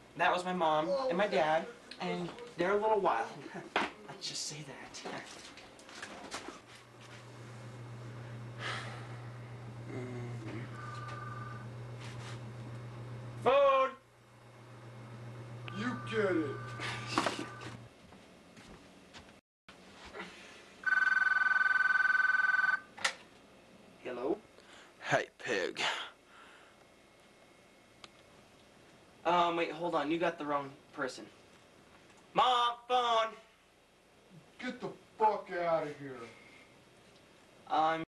That was my mom and my dad, and they're a little wild. Let's just say that. Food! You get it. Hello? Hey, pig. Wait, hold on. You got the wrong person. Mom, phone! Get the fuck out of here.